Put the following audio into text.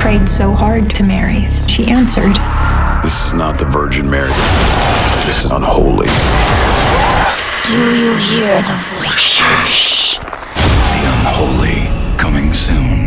prayed so hard to Mary. She answered. This is not the Virgin Mary. This is unholy. Do you hear the voices? The unholy coming soon.